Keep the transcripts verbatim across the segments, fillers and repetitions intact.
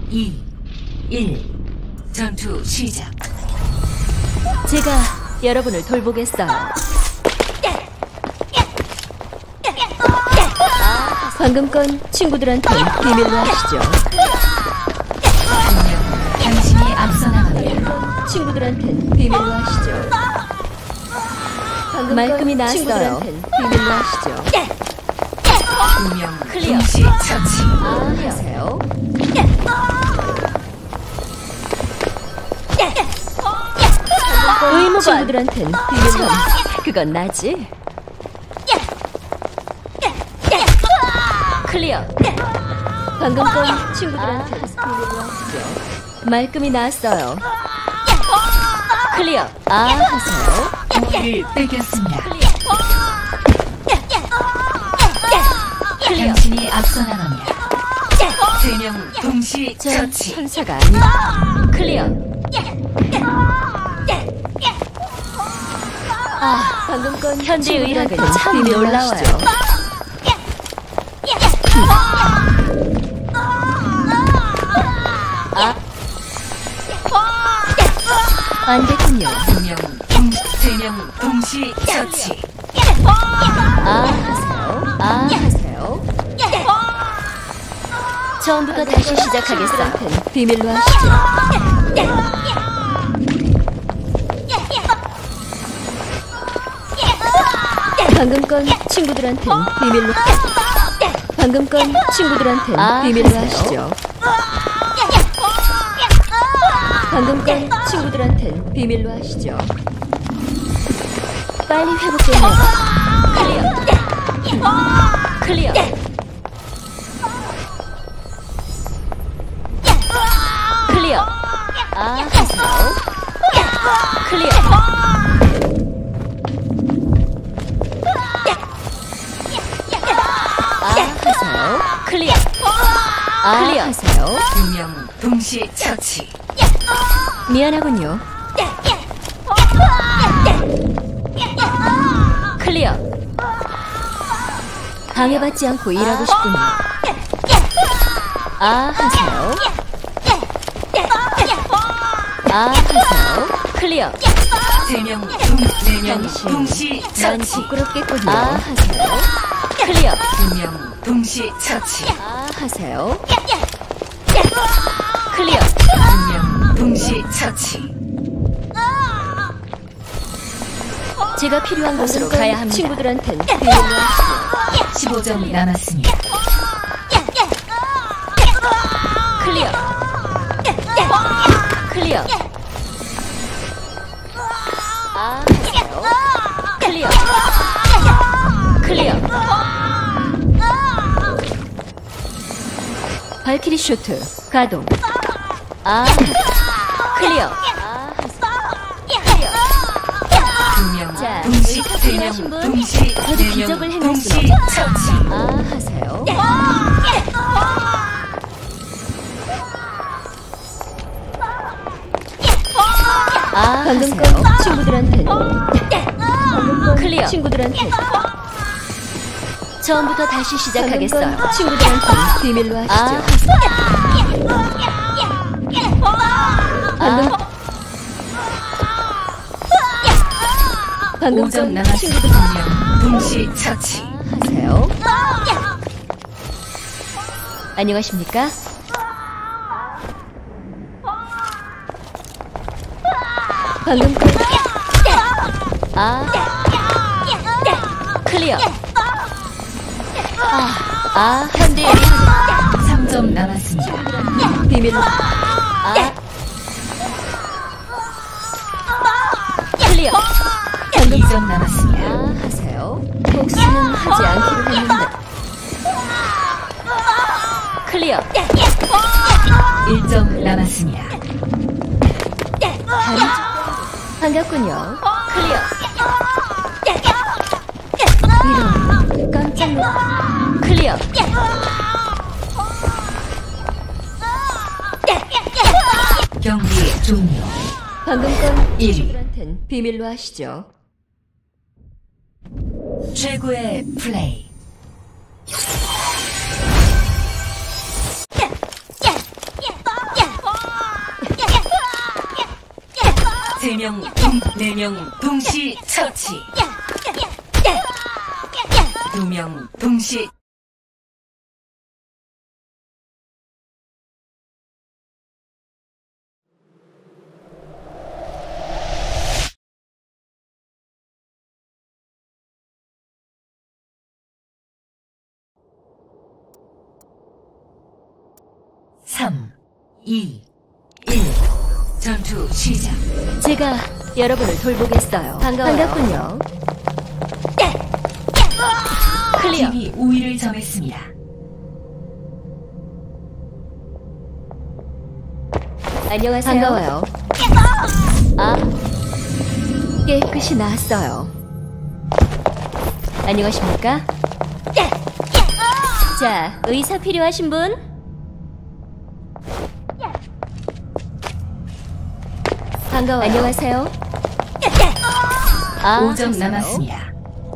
이, 일. 전투 시작. 제가 여러분을 돌보겠어요. 방금 건 친구들한테 비밀로 하시죠. 분명 당신이 앞서 나갑니다. 친구들한텐 비밀로 하시죠. 방금 말끔히 나왔어요. 비밀로 하시죠. 분명 클리어. 동시 처치. 아, 하세요. 의무관. 친구들한텐 비밀로. 그건 나지. 클리어. 방금 건 친구들한테 비밀로 하시죠. 말끔히 나왔어요. 클리어. 아, 하세요. 공을 뺏겼습니다. 클리어. 당신이 앞서 나갑니다. 세 명 동시 저 처치. 천사가 아니다. 클리어. 아, 방금 건 현대 의학은 참 놀라워요. 아, 안 됐군요. 분명 동, 세명 동시 처치. 아, 하세요. 아, 하세요. 처음부터 다시 시작하겠어. 비밀로 하시죠. 방금 건 친구들한텐 비밀로. 방금 건 친구들한텐 아, 비밀로 하시죠. 방금 건 친구들한텐 비밀로 하시죠. 빨리 회복되네요. 클리어. 클리어. 클리어. 아, 하세요. 클리어. 아, 하세요. 클리어. 아, 클리어. 하세요. 분명 동시 처치. 미안하군요. 클리어. 방해받지 않고 일하고 싶군요. 아, 하세요. 아, 하세요. 클리어. 세명 동, 세명 당신, 동시 난 처치. 부끄럽겠군요. 아, 하세요. 클리어. 분명 동시 처치. 아, 하세요. 클리어. 분명 동시 처치. 제가 필요한 곳으로 가야 합니다. 친구들한텐 비밀로 하시죠. 십오 점 남았습니다. 클리어. 클리어. 아, 하세요. 클리어. 클리어. 발키리 쇼트 가동. 아, 클리어. 아, 하세요. 분명 자, 동시 의사 세명 필요하신 분? 동시 저도 세명 기적을 행할 동시 수 처치. 아, 하세요. 아, 방금 건 친구들한테. 방금 건 클리어. 친구들한테. 처음부터 다시 시작하겠어요. 친구들한테 비밀로 하시죠. 방금 방금 오 점 건 남았습니다. 친구들 분명 동시 처치. 하세요. 안녕하십니까? 방금 건 아, 클리어. 아, 아, 현대 삼 점 남았습니다. 비밀로. 아, 클리어. 방금 이 점 남았습니다. 아, 하세요. 복수는 하지 않기로 했는데. 클리어. 일 점 남았습니다. 다른 쪽. 반갑군요. 클리어. 이런 깜짝 놀. 클리어. 경기 종료. 방금 건 일. 친구들한텐 비밀로 하시죠. 최고의 플레이. 네 명 동, 네 명 동시 처치. 두 명 동시. 삼, 이, 일. 전투 시작. 제가 여러분을 돌보겠어요. 반가워요. 반갑군요. 클리어. 팀이 우위를 점했습니다. 안녕하세요. 반가워요. 아, 깨끗이 나았어요. 안녕하십니까? 자, 의사 필요하신 분? 반가워요. 안녕하세요. 아, 오 점 하세요. 남았습니다.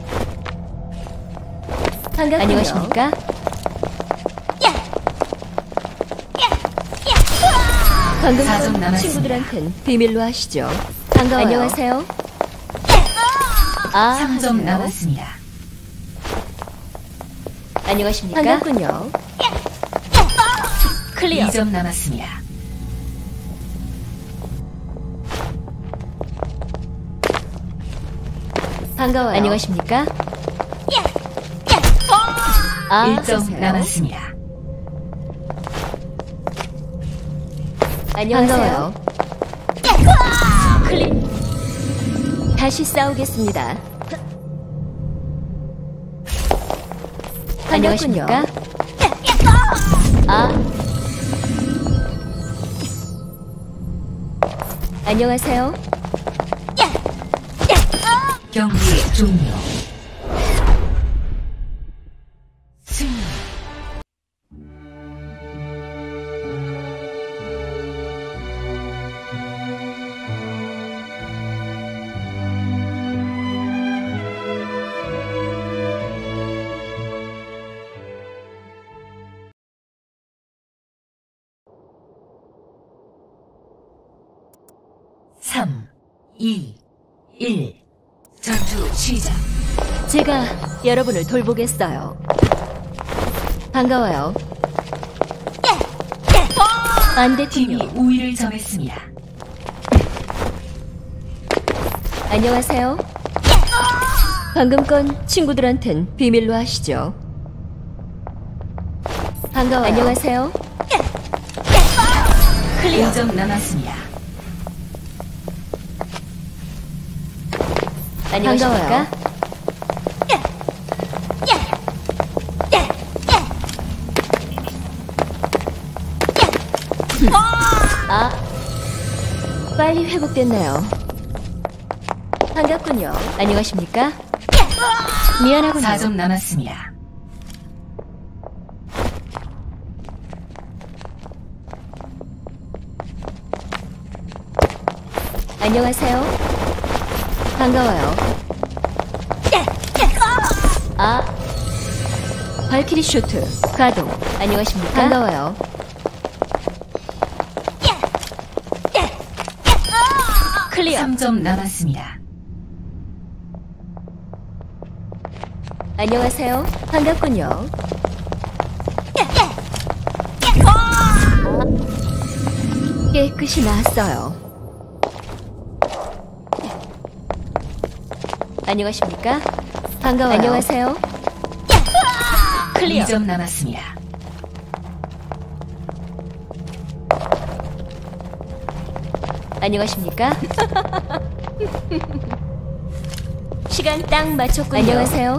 반갑군요. 안녕하십니까? 방금 사 점 건 남았습니다. 친구들한텐 비밀로 하시죠. 반가워요. 안녕하세요. 아, 삼 점 하세요. 남았습니다. 안녕하십니까? 반갑군요. 클리어. 이 점 남았습니다. 반가워요. 안녕하십니까? 아, 일 점 하세요. 남았습니다. 안녕하세요. 클리. 다시 싸우겠습니다. 안녕하십니까? 아. 안녕하세요. 경기 종료. 승리. 삼, 이, 일. 전투 시작. 제가 여러분을 돌보겠어요. 반가워요. 팀이 반대팀이요. 우위를 점했습니다. 안녕하세요. 방금 건 친구들한텐 비밀로 하시죠. 반가워요. 안녕하세요. 클리어. 오 점 남았습니다. 안녕하십니까? 아, 빨리 회복됐나요? 반갑군요. 안녕하십니까? 미안하군요. 사 점 남았습니다. 안녕하세요. 반가워요. 아, 발키리 쇼트 가동. 안녕하십니까? 반가워요. 클리어. 삼 점 남았습니다. 안녕하세요. 반갑군요. 깨끗이 나았어요. 안녕하십니까? 반가워요. 안녕하세요. 클리어. 이 점 남았습니다. 안녕하십니까? 시간 딱 맞췄군요. 안녕하세요.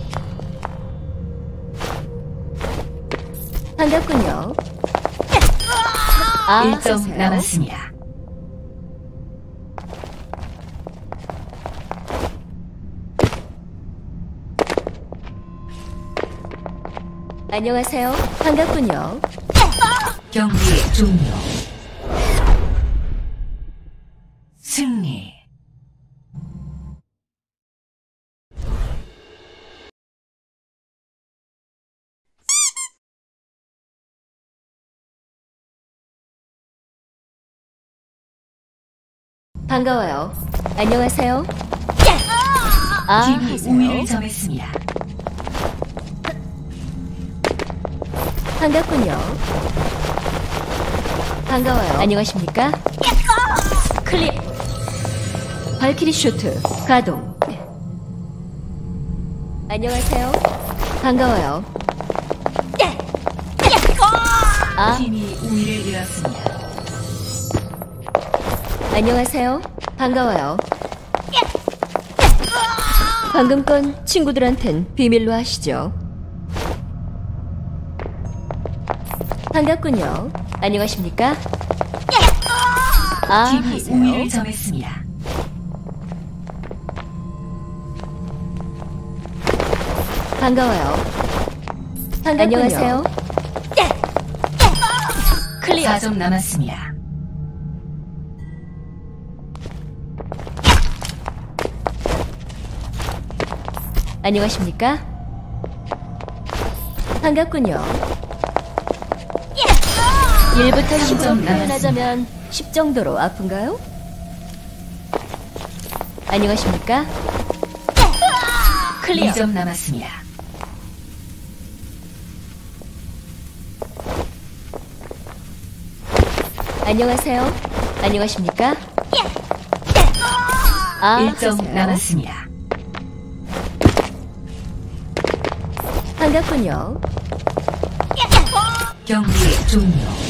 반갑군요. 아, 일 점 하세요. 남았습니다. 안녕하세요. 반갑군요. 경기 종료. 승리. 반가워요. 안녕하세요. 아, 팀이 하세요. 우위를 점했습니다. 반갑군요. 반가워요. 안녕하십니까? 클립. 발키리 쇼트 가동. 안녕하세요. 반가워요. 아, 팀이 우위를 잃었습니다. 안녕하세요. 반가워요. 방금 건 친구들한텐 비밀로 하시죠. 반갑군요. 안녕하십니까? 아, 팀이 하세요. 우위를 점했습니다. 반가워요. 반갑군요. 안녕하세요. 클리어. 사 점 남았습니다. 안녕하십니까? 반갑군요. 일부터 십으로 삼 점 표현하자면 십 정도로 아픈가요? 안녕하십니까? 클리어. 이 점 남았습니다. 안녕하세요. 안녕하십니까? 아, 일 점 하세요. 남았습니다. 반갑군요. 경기 종료.